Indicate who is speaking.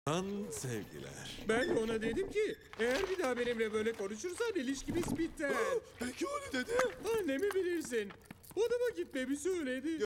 Speaker 1: Sevgiler.
Speaker 2: Ben de ona dedim ki eğer bir daha benimle böyle konuşursan ilişkimiz biter.
Speaker 1: Peki o ne dedi?
Speaker 2: Annemi bilirsin. Odama gitmemi söyledi.